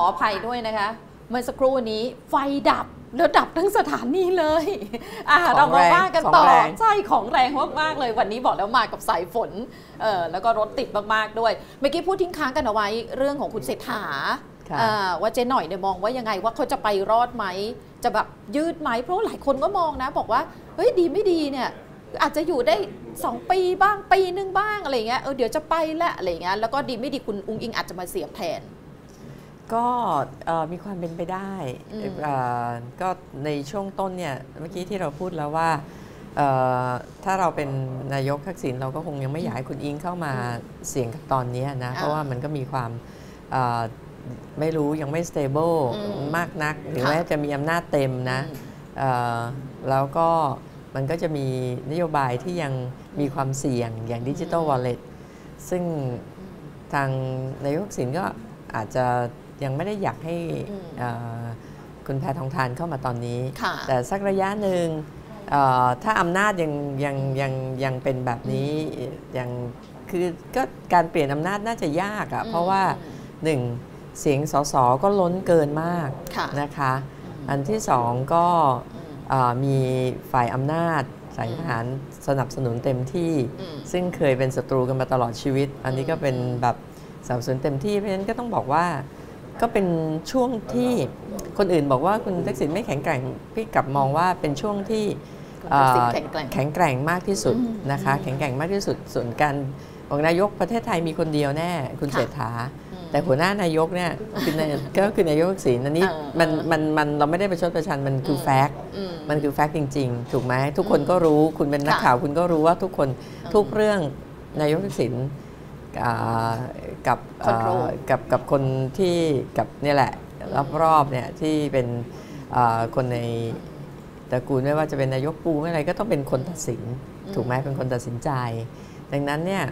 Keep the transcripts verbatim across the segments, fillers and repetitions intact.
ออภัยด้วยนะคะเมื่อสักครู่นี้ไฟดับแล้วดับทั้งสถานีเลยอ่ะเรามาว่ากันต่อใช่ของแรงมากๆเลยวันนี้บอกแล้วมากับสายฝนเออแล้วก็รถติดมากๆด้วยเมื่อกี้พูดทิ้งค้างกันเอาไว้เรื่องของคุณเศรษฐาว่าเจ๊หน่อยเนี่ยมองว่ายังไงว่าเขาจะไปรอดไหมจะแบบยืดไหมเพราะหลายคนก็มองนะบอกว่าเฮ้ยดีไม่ดีเนี่ยอาจจะอยู่ได้สองปีบ้างปีนึงบ้างอะไรเงี้ยเออเดี๋ยวจะไปแล้วอะไรเงี้ยแล้วก็ดีไม่ดีคุณอุ้งอิงอาจจะมาเสียบแทนก็มีความเป็นไปได้ก็ในช่วงต้นเนี่ยเมื่อกี้ที่เราพูดแล้วว่าถ้าเราเป็นนายกทักษิณเราก็คงยังไม่อยากให้คุณอิงเข้ามาเสี่ยงกับตอนนี้นะเพราะว่ามันก็มีความไม่รู้ยังไม่ stable มากนักหรือว่าจะมีอำนาจเต็มนะแล้วก็มันก็จะมีนโยบายที่ยังมีความเสี่ยงอย่างดิจิทัลวอลเล็ตซึ่งทางนายกทักษิณก็อาจจะยังไม่ได้อยากให้คุณแพทองธารเข้ามาตอนนี้แต่สักระยะหนึ่งถ้าอำนาจยังยังยังยังเป็นแบบนี้ยังคือก็การเปลี่ยนอำนาจน่าจะยากอ่ะเพราะว่าหนึ่งเสียงสสก็ล้นเกินมากนะคะอันที่สองก็มีฝ่ายอำนาจสายทหารสนับสนุนเต็มที่ซึ่งเคยเป็นศัตรูกันมาตลอดชีวิตอันนี้ก็เป็นแบบสนับสนุนเต็มที่เพราะฉะนั้นก็ต้องบอกว่าก็เป็นช่วงที่คนอื่นบอกว่าคุณทักษิณไม่แข็งแกร่งพี่กลับมองว่าเป็นช่วงที่แข็งแกร่งมากที่สุดนะคะแข็งแกร่งมากที่สุดส่วนการของนายกประเทศไทยมีคนเดียวแน่คุณเศรษฐาแต่หัวหน้านายกเนี่ยก็คือนายกทักษิณอันนี้มันมันมันเราไม่ได้ประชดประชันมันคือแฟกต์มันคือแฟกต์จริงๆถูกไหมทุกคนก็รู้คุณเป็นนักข่าวคุณก็รู้ว่าทุกคนทุกเรื่องนายกทักษิณกับกับกับคนที่กับนี่แหละรอบๆเนี่ยที่เป็นคนในตระกูลไม่ว่าจะเป็นนายกปูไม่อะไรก็ต้องเป็นคนตัดสินถูกไหมเป็นคนตัดสินใจดังนั้นเนี่ย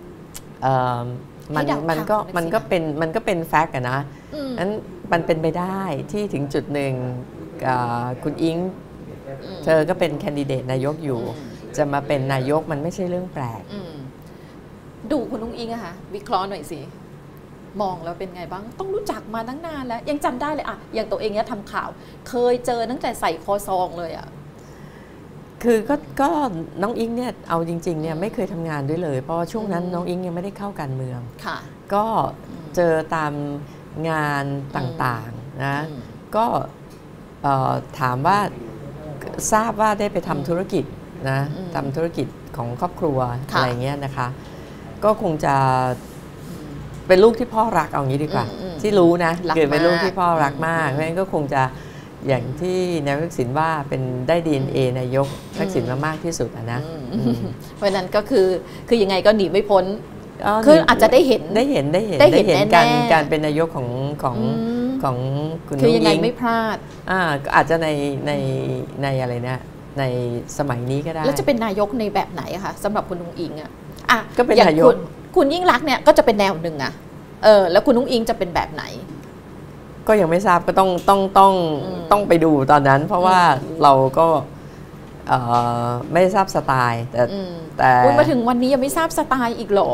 มันมันก็มันก็เป็นมันก็เป็นแฟกต์อะนะนั้นมันเป็นไปได้ที่ถึงจุดหนึ่งคุณอิงเธอก็เป็นแคนดิเดตนายกอยู่จะมาเป็นนายกมันไม่ใช่เรื่องแปลกดูคุณลุงอิงอะค่ะวิเคราะห์หน่อยสิมองแล้วเป็นไงบ้างต้องรู้จักมาตั้งนานแล้วยังจำได้เลยอะอย่างตัวเองเนี่ยทำข่าวเคยเจอตั้งแต่ใส่คอซองเลยอะคือก็ก็น้องอิงเนี่ยเอาจริงๆเนี่ยไม่เคยทำงานด้วยเลยเพราะช่วงนั้นน้องอิงยังไม่ได้เข้าการเมืองก็เจอตามงานต่างๆนะก็ถามว่าทราบว่าได้ไปทำธุรกิจนะทำธุรกิจของครอบครัวอะไรเงี้ยนะคะก็คงจะเป็นลูกที่พ่อรักเอางี้ดีกว่าที่รู้นะเกิดเป็นลูกที่พ่อรักมากเพราะฉะนั้นก็คงจะอย่างที่นายกทักษิณว่าเป็นได้ ดี เอ็น เอ นายกทักษิณมามากที่สุดนะเพราะนั้นก็คือคือยังไงก็หนีไม่พ้นคืออาจจะได้เห็นได้เห็นได้เห็นได้เห็นการการเป็นนายกของของของคุณคือยังไงไม่พลาดอ่าอาจจะในในในอะไรนะในสมัยนี้ก็ได้แล้วจะเป็นนายกในแบบไหนคะสำหรับคุณนุ้งอิงอ่ะอ่ะก็เป็นนายกคุณยิ่งรักเนี่ยก็จะเป็นแนวหนึ่งอ่ะเออแล้วคุณนุ้งอิงจะเป็นแบบไหนก็ยังไม่ทราบก็ต้องต้องต้องต้องไปดูตอนนั้นเพราะว่าเราก็ไม่ทราบสไตล์แต่แต่มาถึงวันนี้ยังไม่ทราบสไตล์อีกหรอ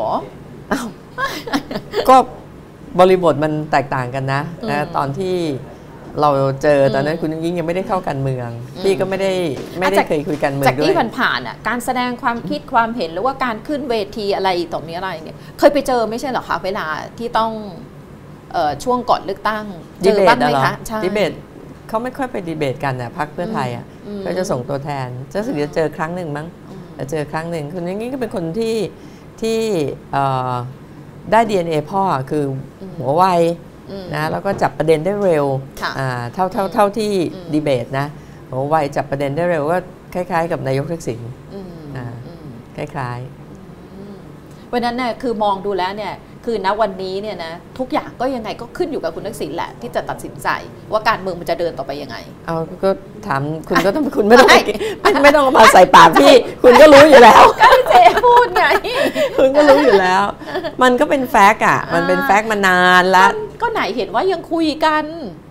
ก็บริบทมันแตกต่างกันนะนะตอนที่เราเจอตอนนั้นคุณยิ่งยังไม่ได้เข้าการเมืองพี่ก็ไม่ได้ไม่ได้เคยคุยกันเมืองด้วยจากที่ผ่านๆอ่ะการแสดงความคิดความเห็นหรือว่าการขึ้นเวทีอะไรต่อมีอะไรเนี่ยเคยไปเจอไม่ใช่หรอคะเวลาที่ต้องช่วงก่อนเลือกตั้งเจอบ้างไหมคะดีเบตเขาไม่ค่อยไปดีเบตกันนะพรรคเพื่อไทยอ่ะก็จะส่งตัวแทนจะสึกจะเจอครั้งหนึ่งมั้งจะเจอครั้งหนึ่งคุณยิ่งก็เป็นคนที่ที่ได้ ดี เอ็น เอ พ่อคือหัวไวนะแล้วก็จับประเด็นได้เร็วเท่าเท่าเท่าที่ดีเบตนะหัวไวจับประเด็นได้เร็วก็คล้ายๆกับนายกทักษิณคล้ายๆเพราะนั้นเนี่ยคือมองดูแล้วเนี่ยคือณวันนี้เนี่ยนะทุกอย่างก็ยังไงก็ขึ้นอยู่กับคุณทักษิณแหละที่จะตัดสินใจว่าการเมืองมันจะเดินต่อไปยังไงเอาก็ถามคุณก็ต้องคุณไม่ต้องไม่ไม่ต้องมาใส่ปากพี่คุณก็รู้อยู่แล้วก็เจ๊พูดไงคุณก็รู้อยู่แล้วมันก็เป็นแฟกต์อ่ะมันเป็นแฟกต์มานานแล้วก็ไหนเห็นว่ายังคุยกัน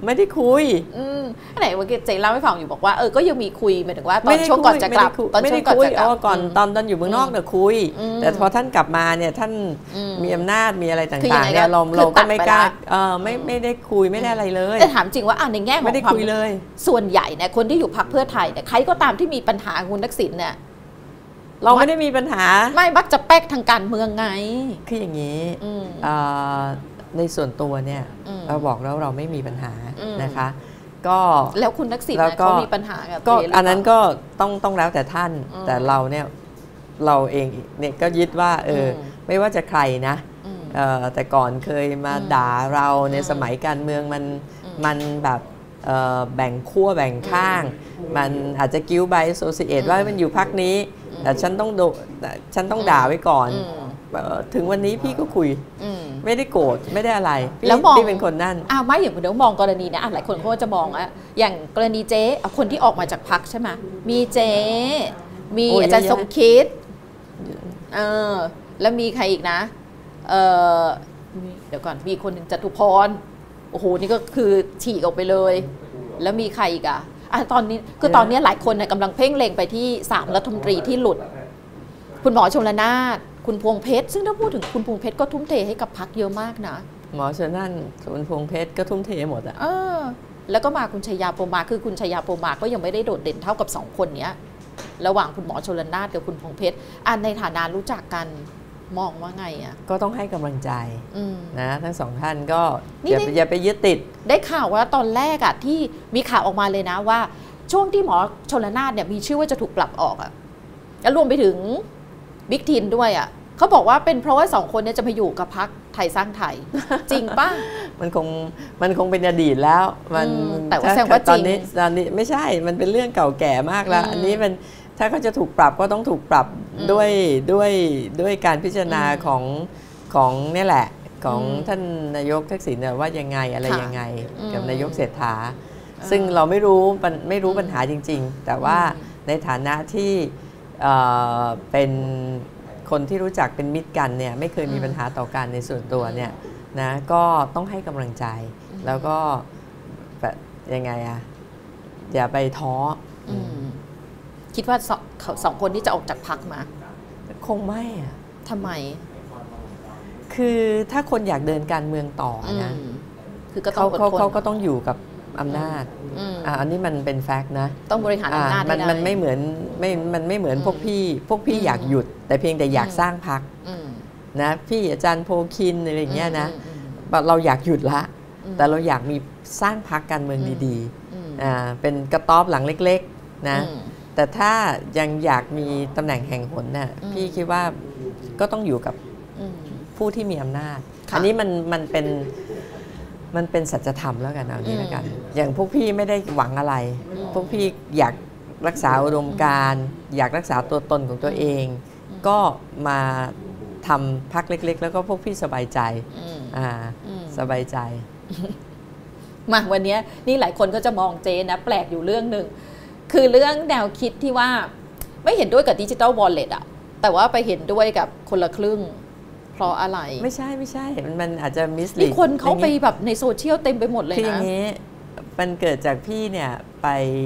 ไม่ได้คุยอืมไหนเมื่อกี้เจ๊เล่าให้ฟังอยู่บอกว่าเออก็ยังมีคุยหมายถึงว่าตอนช่วงก่อนจะกลับตอนช่วงก่อนจะกลับก่อนตอนตอนอยู่เมืองนอกเนี่ยคุยแต่พอท่านกลับมาเนี่ยท่านมีอำนาจมีอะไรต่างๆเนี่ยเราเราก็ไม่กล้าเออไม่ไม่ได้คุยไม่ได้อะไรเลยแต่ถามจริงว่าในแง่ของไม่ได้คุยเลยส่วนใหญ่เนี่ยคนที่อยู่พรรคเพื่อไทยเนี่ยใครก็ตามที่มีปัญหาคุณทักษิณเนี่ยเราไม่ได้มีปัญหาไม่มักจะแป๊กทางการเมืองไงคืออย่างนี้ในส่วนตัวเนี่ยเราบอกแล้วเราไม่มีปัญหานะคะก็แล้วคุณทักษิณเขามีปัญหากับก็อันนั้นก็ต้องต้องแล้วแต่ท่านแต่เราเนี่ยเราเองเนี่ยก็ยึดว่าเออไม่ว่าจะใครนะแต่ก่อนเคยมาด่าเราในสมัยการเมืองมันมันแบบแบ่งขั้วแบ่งข้างมันอาจจะกิ้วไบโซซิเอตว่ามันอยู่พรรคนี้แต่ฉันต้องโดฉันต้องด่าไว้ก่อนถึงวันนี้พี่ก็คุยไม่ได้โกรธไม่ได้อะไรแล้วพี่เป็นคนนั่นอ้าวไม่อย่างเดี๋ยวมองกรณีนะหลายคนเขาจะมองอะอย่างกรณีเจ๊คนที่ออกมาจากพรรคใช่ไหมมีเจ๊มีอาจารย์สมคิดเออแล้วมีใครอีกนะเออเดี๋ยวก่อนมีคนหนึ่งจตุพรโอ้โหนี่ก็คือฉีกออกไปเลยแล้วมีใครอีกอะอ่ะตอนนี้คือตอนนี้หลายคนเนี่ยกำลังเพ่งเล็งไปที่สามรัฐมนตรีที่หลุดคุณหมอชลนานคุณพวงเพชรซึ่งถ้าพูดถึงคุณพวงเพชรก็ทุ่มเทให้กับพรรคเยอะมากนะหมอชลนานคุณพวงเพชรก็ทุ่มเทหมดอ่ะเออแล้วก็มาคุณชยาโพมาคือคุณชยาโพมาก็ยังไม่ได้โดดเด่นเท่ากับสองคนนี้ระหว่างคุณหมอชลนานกับคุณพวงเพชรอันในฐานะรู้จักกันมองว่าไงอ่ะก็ต้องให้กำลังใจนะทั้งสองท่านก็อย่าอย่าไปยึดติดได้ข่าวว่าตอนแรกอ่ะที่มีข่าวออกมาเลยนะว่าช่วงที่หมอชลนานเนี่ยมีชื่อว่าจะถูกปรับออกอ่ะแล้วรวมไปถึงบิ๊กทินด้วยอ่ะเขาบอกว่าเป็นเพราะว่าสองคนนี้จะมาอยู่กับพรรคไทยสร้างไทยจริงป่ะมันคงมันคงเป็นอดีตแล้วมันแต่ว่าแสดงว่าจริงตอนนี้ตอนนี้ไม่ใช่มันเป็นเรื่องเก่าแก่มากแล้วอันนี้มันถ้าเขาจะถูกปรับก็ต้องถูกปรับด้วยด้วยด้วยการพิจารณาของของนี่แหละของท่านนายกทักษิณว่ายังไงอะไรยังไงกับนายกเศรษฐาซึ่งเราไม่รู้ไม่รู้ปัญหาจริงๆแต่ว่าในฐานะที่เป็นคนที่รู้จักเป็นมิตรกันเนี่ยไม่เคยมีปัญหาต่อกันในส่วนตัวเนี่ยนะก็ต้องให้กำลังใจแล้วก็แบบยังไงอะอย่าไปท้อคิดว่าสองสองคนที่จะออกจากพรรคมาคงไม่อะทำไมคือถ้าคนอยากเดินการเมืองต่อนะคือก็ต้องเขาเขาก็ต้องอยู่กับอำนาจอันนี้มันเป็นแฟกต์นะต้องบริหารอำนาจมันมันไม่เหมือนไม่มันไม่เหมือนพวกพี่พวกพี่อยากหยุดแต่เพียงแต่อยากสร้างพรรคนะพี่อาจารย์โพคินอะไรอย่างเงี้ยนะเราอยากหยุดละแต่เราอยากมีสร้างพรรคการเมืองดีๆอ่าเป็นกระต๊อบหลังเล็กๆนะแต่ถ้ายังอยากมีตำแหน่งแห่งหนน่ะพี่คิดว่าก็ต้องอยู่กับผู้ที่มีอำนาจอันนี้มันมันเป็นมันเป็นสัจธรรมแล้วกันเอานี้แล้วกันอย่างพวกพี่ไม่ได้หวังอะไรพวกพี่อยากรักษาอุดมการณ์อยากรักษาตัวตนของตัวเองก็มาทำพรรคเล็กๆแล้วก็พวกพี่สบายใจอ่าสบายใจมาวันนี้นี่หลายคนก็จะมองเจนะแปลกอยู่เรื่องหนึ่งคือเรื่องแนวคิดที่ว่าไม่เห็นด้วยกับดิจิทัลวอลเล็ตอะแต่ว่าไปเห็นด้วยกับคนละครึ่งเพราะอะไรไม่ใช่ไม่ใช่มันมันอาจจะมิสลีดมีคนเขาไปแบบในโซเชียลเต็มไปหมดเลยนะคืออย่างนี้มันเกิดจากพี่เนี่ยไป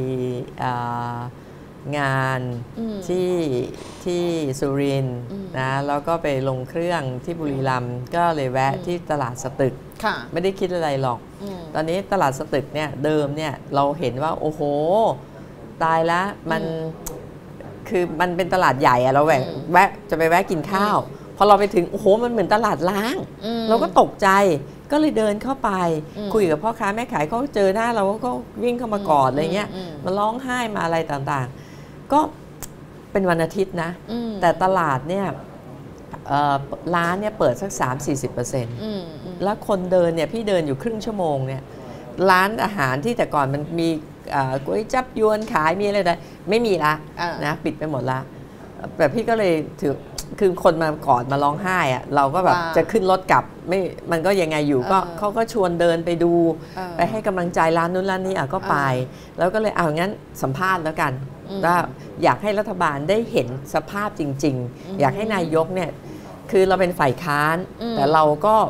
งานที่ที่สุรินทร์นะแล้วก็ไปลงเครื่องที่บุรีรัมย์ก็เลยแวะที่ตลาดสตึกไม่ได้คิดอะไรหรอกตอนนี้ตลาดสตึกเนี่ยเดิมเนี่ยเราเห็นว่าโอ้โหตายแล้วมันคือมันเป็นตลาดใหญ่อะเราแวะแวะจะไปแวะกินข้าวพอเราไปถึงโอ้โหมันเหมือนตลาดล้างเราก็ตกใจก็เลยเดินเข้าไปคุยกับพ่อค้าแม่ขายเขาเจอหน้าเราก็วิ่งเข้ามากอดอะไรเงี้ยมาร้องไห้มาอะไรต่างๆก็เป็นวันอาทิตย์นะแต่ตลาดเนี่ยร้านเนี่ยเปิดสัก สามถึงสี่สิบเปอร์เซ็นต์ แล้วคนเดินเนี่ยพี่เดินอยู่ครึ่งชั่วโมงเนี่ยร้านอาหารที่แต่ก่อนมันมีก๋วยจับยวนขายมีอะไรได้ไม่มีละนะปิดไปหมดละแต่พี่ก็เลยถือคือคนมากอดมาร้องไห้อะเราก็แบบจะขึ้นรถกลับไม่มันก็ยังไงอยู่ก็เขาก็ชวนเดินไปดูไปให้กำลังใจร้านนู้นร้านนี้อ่ะก็ไปแล้วก็เลยเอางั้นสัมภาษณ์แล้วกันว่าอยากให้รัฐบาลได้เห็นสภาพจริงๆอยากให้นายกเนี่ยคือเราเป็นฝ่ายค้านแต่เราก็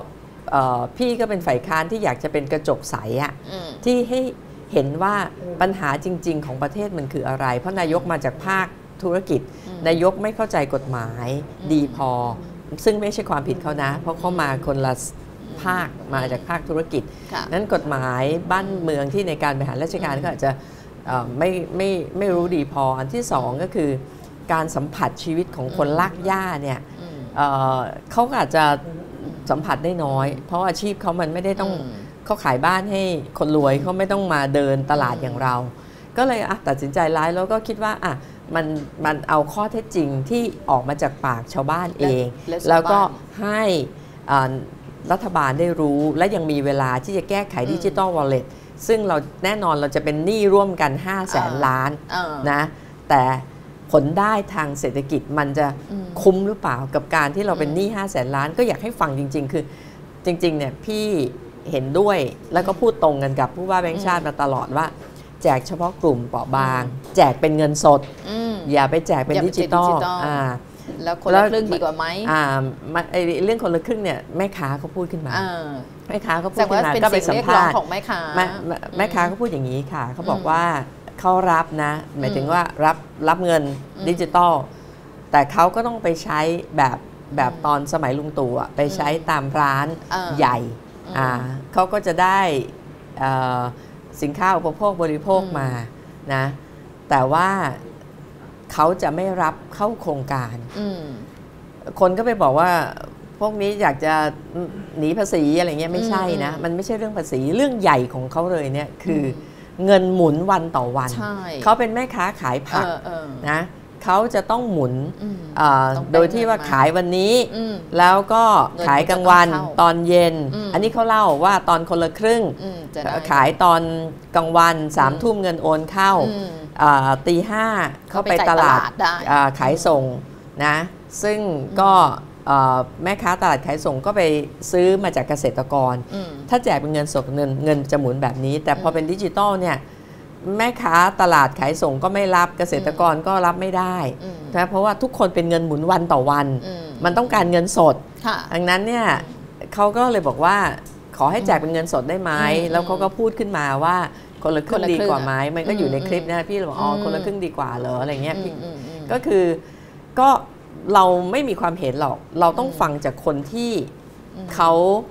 พี่ก็เป็นฝ่ายค้านที่อยากจะเป็นกระจกใสอะที่ให้เห็นว่าปัญหาจริงๆของประเทศมันคืออะไรเพราะนายกมาจากภาคธุรกิจนายกไม่เข้าใจกฎหมายดีพอซึ่งไม่ใช่ความผิดเขานะเพราะเขามาคนละภาคมาจากภาคธุรกิจนั้นกฎหมายบ้านเมืองที่ในการบริหารราชการก็อาจจะไม่ไม่ไม่รู้ดีพออันที่สองก็คือการสัมผัสชีวิตของคนลากหญ้าเนี่ยเขาอาจจะสัมผัสได้น้อยเพราะอาชีพเขามันไม่ได้ต้องเขาขายบ้านให้คนรวยเขาไม่ต้องมาเดินตลาดอย่างเราก็เลยอ่ะตัดสินใจร้ายแล้วก็คิดว่าอ่ะมันมันเอาข้อเท็จจริงที่ออกมาจากปากชาวบ้านเองแล้วก็ให้รัฐบาลได้รู้และยังมีเวลาที่จะแก้ไขดิจิทัลวอลเล็ตซึ่งเราแน่นอนเราจะเป็นหนี้ร่วมกันห้าแสนล้านนะแต่ผลได้ทางเศรษฐกิจมันจะคุ้มหรือเปล่ากับการที่เราเป็นหนี้ห้าแสนล้านก็อยากให้ฟังจริงๆคือจริงๆเนี่ยพี่เห็นด้วยแล้วก็พูดตรงกันกับผู้ว่าแบงค์ชาติมาตลอดว่าแจกเฉพาะกลุ่มเปราะบางแจกเป็นเงินสดอย่าไปแจกเป็นดิจิตอลแล้วคนละครึ่งดีกว่าไหมเรื่องคนละครึ่งเนี่ยแม่ค้าเขาพูดขึ้นมาแม่ค้าเขาพูดขึ้นมาก็ไปสัมภาษณ์ของแม่ค้าแม่ค้าเขาพูดอย่างนี้ค่ะเขาบอกว่าเขารับนะหมายถึงว่ารับรับเงินดิจิตอลแต่เขาก็ต้องไปใช้แบบแบบตอนสมัยลุงตู่ไปใช้ตามร้านใหญ่เขาก็จะได้สินค้าอุปโภคบริโภคมานะแต่ว่าเขาจะไม่รับเข้าโครงการคนก็ไปบอกว่าพวกนี้อยากจะหนีภาษีอะไรเงี้ยไม่ใช่นะมันไม่ใช่เรื่องภาษีเรื่องใหญ่ของเขาเลยเนี่ยคือเงินหมุนวันต่อวันเขาเป็นแม่ค้าขายผักนะเขาจะต้องหมุนโดยที่ว่าขายวันนี้แล้วก็ขายกลางวันตอนเย็นอันนี้เขาเล่าว่าตอนคนละครึ่งขายตอนกลางวันสามทุ่มเงินโอนเข้าตีห้าเขาไปตลาดขายส่งนะซึ่งก็แม่ค้าตลาดขายส่งก็ไปซื้อมาจากเกษตรกรถ้าแจกเป็นเงินสดเงินเงินจะหมุนแบบนี้แต่พอเป็นดิจิตอลเนี่ยแม่ค้าตลาดขายส่งก็ไม่รับเกษตรกรก็รับไม่ได้นะเพราะว่าทุกคนเป็นเงินหมุนวันต่อวันมันต้องการเงินสดดังนั้นเนี่ยเขาก็เลยบอกว่าขอให้แจกเป็นเงินสดได้ไหมแล้วเขาก็พูดขึ้นมาว่าคนละครึ่งดีกว่าไหมมันก็อยู่ในคลิปนะพี่เราบอกอ๋อคนละครึ่งดีกว่าเหรออะไรเงี้ยก็คือก็เราไม่มีความเห็นหรอกเราต้องฟังจากคนที่เขา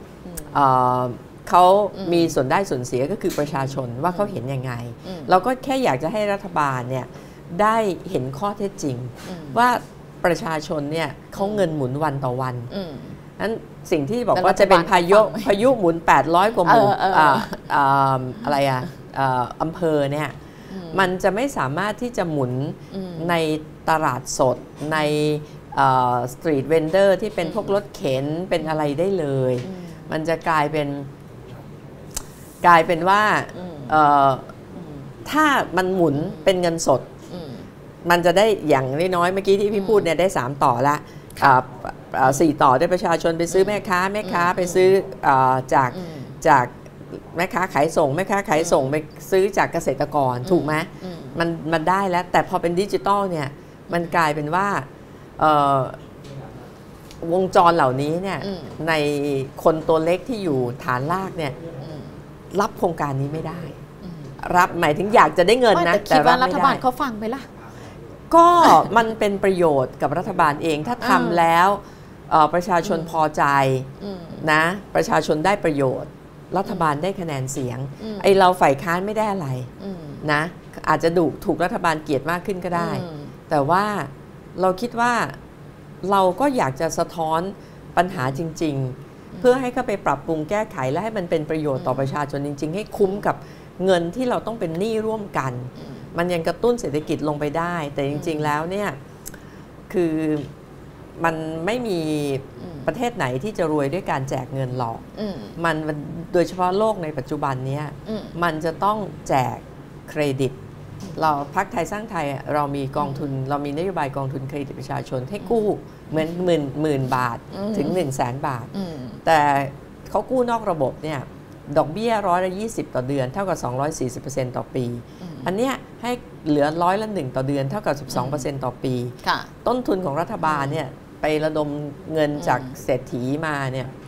เขามีส่วนได้ส่วนเสียก็คือประชาชนว่าเขาเห็นยังไงเราก็แค่อยากจะให้รัฐบาลเนี่ยได้เห็นข้อเท็จจริงว่าประชาชนเนี่ยเขาเงินหมุนวันต่อวันนั้นสิ่งที่บอกว่าจะเป็นพายุพายุหมุนแปดร้อยกว่าหมุนอะไรอะอำเภอเนี่ยมันจะไม่สามารถที่จะหมุนในตลาดสดในสตรีทเวนเดอร์ที่เป็นพวกรถเข็นเป็นอะไรได้เลยมันจะกลายเป็นกลายเป็นว่าถ้ามันหมุนเป็นเงินสดมันจะได้อย่างน้อยๆเมื่อกี้ที่พี่พูดเนี่ยได้สามต่อละสี่ต่อได้ประชาชนไปซื้อแม่ค้าแม่ค้าไปซื้อจากจากแม่ค้าขายส่งแม่ค้าขายส่งไปซื้อจากเกษตรกรถูกไหมมันมันได้แล้วแต่พอเป็นดิจิตอลเนี่ยมันกลายเป็นว่าวงจรเหล่านี้เนี่ยในคนตัวเล็กที่อยู่ฐานรากเนี่ยรับโครงการนี้ไม่ได้รับหมายถึงอยากจะได้เงินนะแต่ว่ารัฐบาลเขาฟังไหมล่ะก็มันเป็นประโยชน์กับรัฐบาลเองถ้าทำแล้วประชาชนพอใจนะประชาชนได้ประโยชน์รัฐบาลได้คะแนนเสียงไอเราฝ่ายค้านไม่ได้อะไรนะอาจจะดูถูกรัฐบาลเกลียดมากขึ้นก็ได้แต่ว่าเราคิดว่าเราก็อยากจะสะท้อนปัญหาจริงๆเพื่อให้เข้าไปปรับปรุงแก้ไขและให้มันเป็นประโยชน์ต่อประชาชนจริงๆให้คุ้มกับเงินที่เราต้องเป็นหนี้ร่วมกันมันยังกระตุ้นเศรษฐกิจลงไปได้แต่จริงๆแล้วเนี่ยคือมันไม่มีประเทศไหนที่จะรวยด้วยการแจกเงินหรอกมันโดยเฉพาะโลกในปัจจุบันนี้มันจะต้องแจกเครดิตเราพรรคไทยสร้างไทยเรามีกองทุนเรามีนโยบายกองทุนเครดิตประชาชนให้กู้เหมือนหมื่นหมื่นบาทถึงหนึ่งแสนบาทแต่เขากู้นอกระบบเนี่ยดอกเบี้ยร้อยละยี่สิบต่อเดือนเท่ากับสองร้อยสี่สิบเปอร์เซ็นต์ต่อปีอันเนี้ยให้เหลือร้อยละหนึ่งต่อเดือนเท่ากับสิบสองเปอร์เซ็นต์ต่อปีต้นทุนของรัฐบาลเนี่ยไประดมเงินจากเศรษฐีมาเนี่ย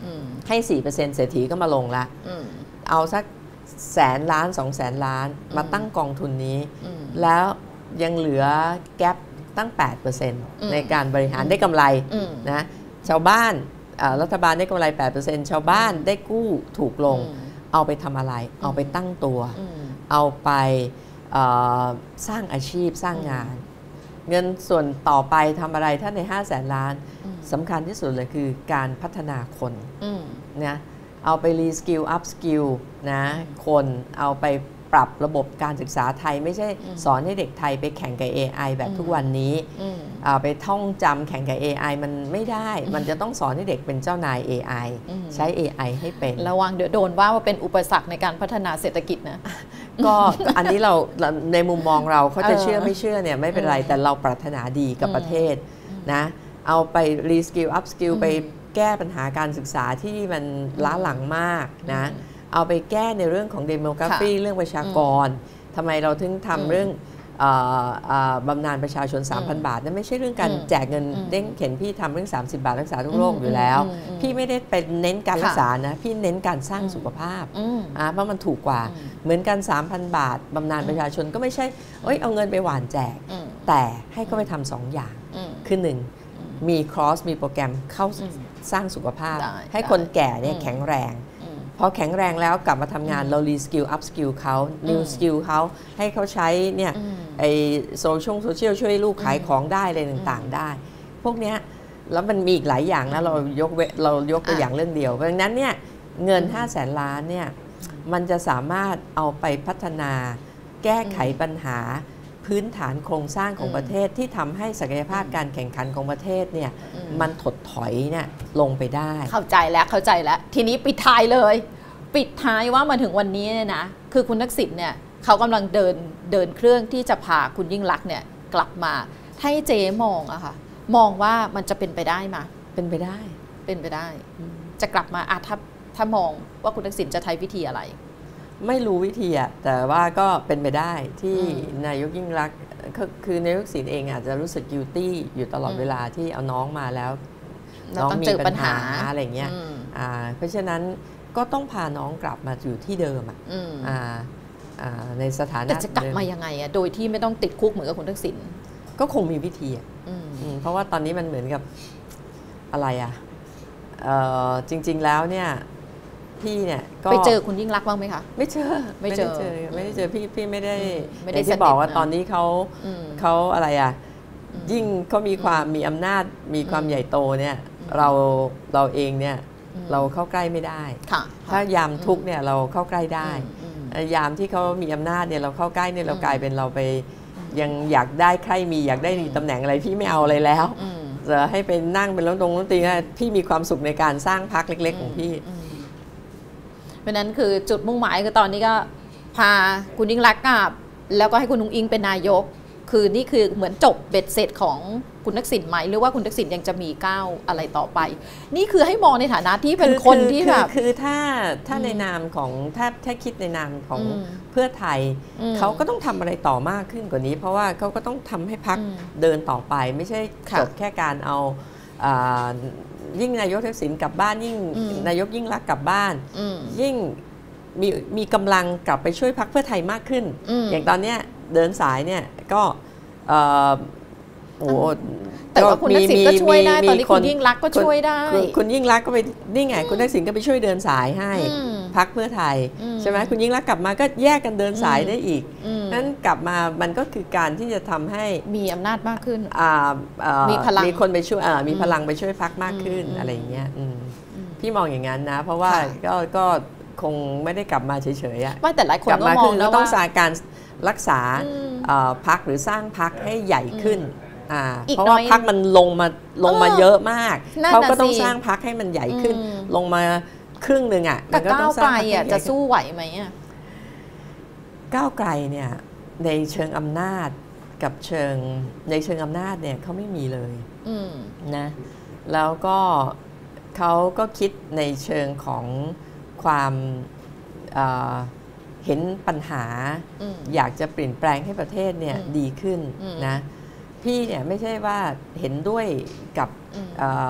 ให้ สี่เปอร์เซ็นต์ เศรษฐีก็มาลงละเอาสักแสนล้านสองแสนล้านมาตั้งกองทุนนี้แล้วยังเหลือแกปตั้ง แปดเปอร์เซ็นต์ ในการบริหารได้กำไรนะชาวบ้านรัฐบาลได้กำไร แปดเปอร์เซ็นต์ ชาวบ้านได้กู้ถูกลงเอาไปทำอะไรเอาไปตั้งตัวเอาไปสร้างอาชีพสร้างงานเงินส่วนต่อไปทำอะไรถ้าในห้าแสนล้านสำคัญที่สุดเลยคือการพัฒนาคนนะเอาไปรีสกิลอัพสกิลนะคนเอาไปปรับระบบการศึกษาไทยไม่ใช่สอนให้เด็กไทยไปแข่งกับ เอ ไอ แบบทุกวันนี้เอาไปท่องจำแข่งกับ เอ ไอ มันไม่ได้มันจะต้องสอนให้เด็กเป็นเจ้านาย เอ ไอ ใช้ เอ ไอ ให้เป็นระวังเดี๋ยวโดนว่าว่าเป็นอุปสรรคในการพัฒนาเศรษฐกิจนะก็อันนี้เราในมุมมองเราเขาจะเชื่อไม่เชื่อเนี่ยไม่เป็นไรแต่เราปรารถนาดีกับประเทศนะเอาไปรีสกิลอัพสกิลไปแก้ปัญหาการศึกษาที่มันล้าหลังมากนะเอาไปแก้ในเรื่องของเดโมกราฟีเรื่องประชากรทำไมเราถึงทำเรื่องบำนาญประชาชน สามพัน บาทนั่นไม่ใช่เรื่องการแจกเงินเด้งเข็นพี่ทำเรื่องสามสิบบาทรักษาทุกโรคอยู่แล้วพี่ไม่ได้เป็นเน้นการรักษานะพี่เน้นการสร้างสุขภาพเพราะมันถูกกว่าเหมือนกัน สามพัน บาทบำนาญประชาชนก็ไม่ใช่เอ้ยเอาเงินไปหว่านแจกแต่ให้เขาไปทำสองอย่างคือหนึ่งมีคอร์สมีโปรแกรมเข้าสร้างสุขภาพให้คนแก่เนี่ยแข็งแรงพอแข็งแรงแล้วกลับมาทำงานเรารีสกิลอัพสกิลเขานิวสกิลเขาให้เขาใช้เนี่ยไอโซเชียลโซเชียลช่วยลูกขายของได้อะไรต่างๆได้พวกเนี้ยแล้วมันมีอีกหลายอย่างนะเรายกเรายกตัวอย่างเรื่องเดียวดังนั้นเนี่ยเงินห้าแสนล้านเนี่ยมันจะสามารถเอาไปพัฒนาแก้ไขปัญหาพื้นฐานโครงสร้างของประเทศที่ทำให้ศักยภาพการแข่งขันของประเทศเนี่ยมันถดถอยเนี่ยลงไปได้เข้าใจแล้วเข้าใจแล้วทีนี้ปิดท้ายเลยปิดท้ายว่ามาถึงวันนี้เนี่ยนะคือคุณทักษิณเนี่ยเขากำลังเดินเดินเครื่องที่จะพาคุณยิ่งลักษณ์เนี่ยกลับมาให้เจ๊มองอะค่ะมองว่ามันจะเป็นไปได้ไหมเป็นไปได้เป็นไปได้จะกลับมาอะถ้าถ้ามองว่าคุณทักษิณจะใช้วิธีอะไรไม่รู้วิธีอะแต่ว่าก็เป็นไปได้ที่นายกยิ่งลักษณ์คือนายกทักษิณเองอาจจะรู้สึกกิลตี้อยู่ตลอดเวลาที่เอาน้องมาแล้วน้องมีปัญหาอะไรเงี้ยเพราะฉะนั้นก็ต้องพาน้องกลับมาอยู่ที่เดิมอ่ะในสถานะแต่จะกลับมายังไงอ่ะโดยที่ไม่ต้องติดคุกเหมือนกับคุณทักษิณก็คงมีวิธีอ่ะเพราะว่าตอนนี้มันเหมือนกับอะไรอ่ะจริงๆแล้วเนี่ยพี่เนี่ยก็ไปเจอคุณยิ่งรักบ้างไหมคะไม่เจอไม่เจอไม่ได้เจอพี่พี่ไม่ได้ไม่ได้ที่บอกว่าตอนนี้เขาเขาอะไรอ่ะยิ่งเขามีความมีอำนาจมีความใหญ่โตเนี่ยเราเราเองเนี่ยเราเข้าใกล้ไม่ได้ถ้ายามทุกเนี่ยเราเข้าใกล้ได้ยามที่เขามีอำนาจเนี่ยเราเข้าใกล้เนี่ยเรากลายเป็นเราไปยังอยากได้ใครมีอยากได้ตำแหน่งอะไรพี่ไม่เอาอะไรแล้วจะให้ไปนั่งเป็นรัฐมนตรีรัฐมนตรีพี่มีความสุขในการสร้างพรรคเล็กๆของพี่เพราะนั้นคือจุดมุ่งหมายคือตอนนี้ก็พาคุณยิ่งลักษณ์กลับแล้วก็ให้คุณนุ้งอิงเป็นนายกคือนี่คือเหมือนจบเบ็ดเสร็จของคุณทักษิณไหมหรือว่าคุณทักษิณยังจะมีก้าวอะไรต่อไปนี่คือให้มองในฐานะที่เป็นคนที่แบบคือถ้าถ้าในนามของถ้าถ้าคิดในนามของเพื่อไทยเขาก็ต้องทำอะไรต่อมากขึ้นกว่านี้เพราะว่าเขาก็ต้องทำให้พรรคเดินต่อไปไม่ใช่จบแค่การเอายิ่งนายกทักษิณกลับบ้านยิ่งนายกยิ่งลักษณ์กลับบ้านยิ่งมีมีกำลังกลับไปช่วยพรรคเพื่อไทยมากขึ้นอย่างตอนเนี้ยเดินสายเนี่ยก็โอ้แต่ว่าคุณทักษิณก็ช่วยได้ตอนนี้คุณยิ่งลักษณ์ก็ช่วยได้คุณยิ่งลักษณ์ก็ไปนี่ไงคุณทักษิณก็ไปช่วยเดินสายให้พรรคเพื่อไทยใช่ไหมคุณยิ่งลักษณ์กลับมาก็แยกกันเดินสายได้อีกนั้นกลับมามันก็คือการที่จะทำให้มีอำนาจมากขึ้นมีพลังมีคนไปช่วยมีพลังไปช่วยพรรคมากขึ้นอะไรอย่างเงี้ยพี่มองอย่างนั้นนะเพราะว่าก็ก็คงไม่ได้กลับมาเฉยๆอ่ะไม่แต่หลายคนก็มองแล้วต้องสร้างการรักษาพรรคหรือสร้างพรรคให้ใหญ่ขึ้นเพราะว่าพรรคมันลงมาลงมาเยอะมากเขาก็ต้องสร้างพรรคให้มันใหญ่ขึ้นลงมาครึ่งหนึ่งอ่ะแต่ก้าวไกลอ่ะจะสู้ไหวไหมอ่ะก้าวไกลเนี่ยในเชิงอำนาจกับเชิงในเชิงอำนาจเนี่ยเขาไม่มีเลยนะแล้วก็เขาก็คิดในเชิงของความเห็นปัญหาอยากจะเปลี่ยนแปลงให้ประเทศเนี่ยดีขึ้นนะพี่เนี่ยไม่ใช่ว่าเห็นด้วยกับ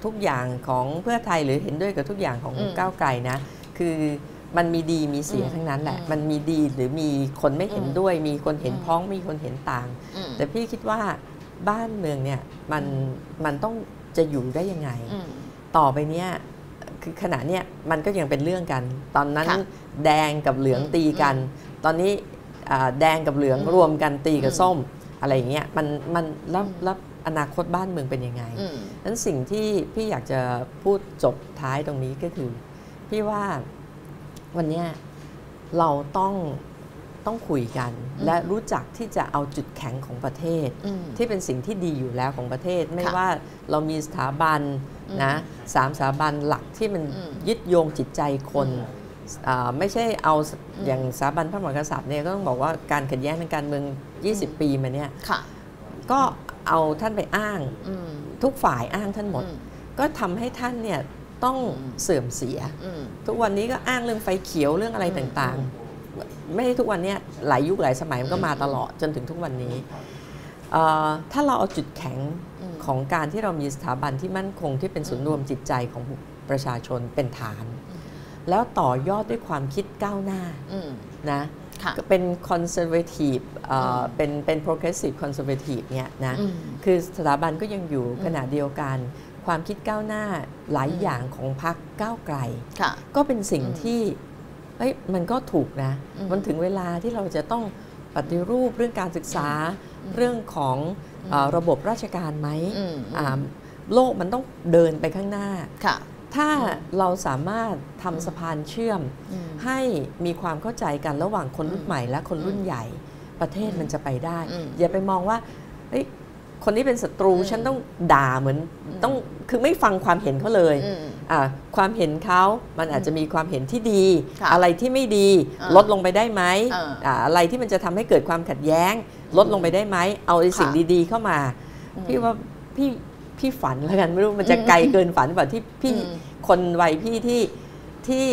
ทุกอย่างของเพื่อไทยหรือเห็นด้วยกับทุกอย่างของก้าวไกลนะคือมันมีดีมีเสียทั้งนั้นแหละมันมีดีหรือมีคนไม่เห็นด้วยมีคนเห็นพ้องมีคนเห็นต่างแต่พี่คิดว่าบ้านเมืองเนี่ยมันมันต้องจะอยู่ได้ยังไงต่อไปเนี้ยคือขณะเนี้ยมันก็ยังเป็นเรื่องกันตอนนั้นแดงกับเหลืองตีกันตอนนี้แดงกับเหลืองรวมกันตีกับส้มอะไรอย่างเงี้ยมันมันแล้วแล้วอนาคตบ้านเมืองเป็นยังไงนั้นสิ่งที่พี่อยากจะพูดจบท้ายตรงนี้ก็คือพี่ว่าวันนี้เราต้องต้องคุยกันและรู้จักที่จะเอาจุดแข็งของประเทศที่เป็นสิ่งที่ดีอยู่แล้วของประเทศไม่ว่าเรามีสถาบันนะสามสถาบันหลักที่มันยึดโยงจิตใจคนไม่ใช่เอาอย่างสถาบันพระมหากษัตริย์เนี่ยก็ต้องบอกว่าการขัดแย้งทางการเมืองยี่สิบปีมาเนี่ยก็เอาท่านไปอ้างทุกฝ่ายอ้างท่านหมดก็ทำให้ท่านเนี่ยต้องเสื่อมเสียทุกวันนี้ก็อ้างเรื่องไฟเขียวเรื่องอะไรต่างๆไม่ใช่ทุกวันนี้หลายยุคหลายสมัยมันก็มาตลอดจนถึงทุกวันนี้ถ้าเราเอาจุดแข็งของการที่เรามีสถาบันที่มั่นคงที่เป็นศูนย์รวมจิตใจของประชาชนเป็นฐานแล้วต่อยอดด้วยความคิดก้าวหน้านะก็เป็น conservative เป็นเป็น progressive conservative เนี่ยนะคือสถาบันก็ยังอยู่ขณะเดียวกันความคิดก้าวหน้าหลายอย่างของพรรคก้าวไกลก็เป็นสิ่งที่เอ้ยมันก็ถูกนะมันถึงเวลาที่เราจะต้องปฏิรูปเรื่องการศึกษาเรื่องของระบบราชการไหมโลกมันต้องเดินไปข้างหน้าถ้าเราสามารถทำสะพานเชื่อมให้มีความเข้าใจกันระหว่างคนรุ่นใหม่และคนรุ่นใหญ่ประเทศมันจะไปได้อย่าไปมองว่าคนนี้เป็นศัตรูฉันต้องด่าเหมือนต้องคือไม่ฟังความเห็นเขาเลยความเห็นเขามันอาจจะมีความเห็นที่ดีอะไรที่ไม่ดีลดลงไปได้ไหมอะไรที่มันจะทำให้เกิดความขัดแย้งลดลงไปได้ไหมเอาสิ่งดีๆเข้ามาพี่ว่าพี่พี่ฝันแล้วกันไม่รู้มันจะไกลเกินฝันแบบที่พี่คนวัยพี่ที่ที่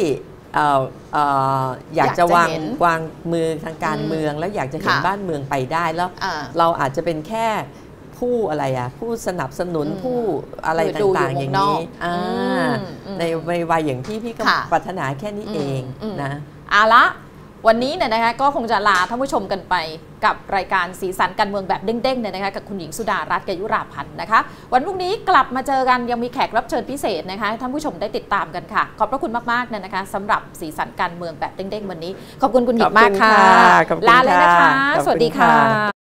อยากจะวางวางมือทางการเมืองแล้วอยากจะเห็นบ้านเมืองไปได้แล้วเราอาจจะเป็นแค่ผู้อะไรอ่ะผู้สนับสนุนผู้อะไรต่างๆอย่างนี้ในวัยอย่างพี่พี่ก็ปรารถนาแค่นี้เองนะเอาละวันนี้เนี่ยนะคะก็คงจะลาท่านผู้ชมกันไปกับรายการสีสันการเมืองแบบเด้งๆเนี่ยนะคะกับคุณหญิงสุดารัตน์ กยุราพันธ์นะคะวันพรุ่งนี้กลับมาเจอกันยังมีแขกรับเชิญพิเศษนะคะให้ท่านผู้ชมได้ติดตามกันค่ะขอบพระคุณมากๆเนี่ยนะคะสำหรับสีสันการเมืองแบบเด้งๆวันนี้ขอบคุณคุณหญิงมากค่ะลาเลยนะคะสวัสดีค่ะ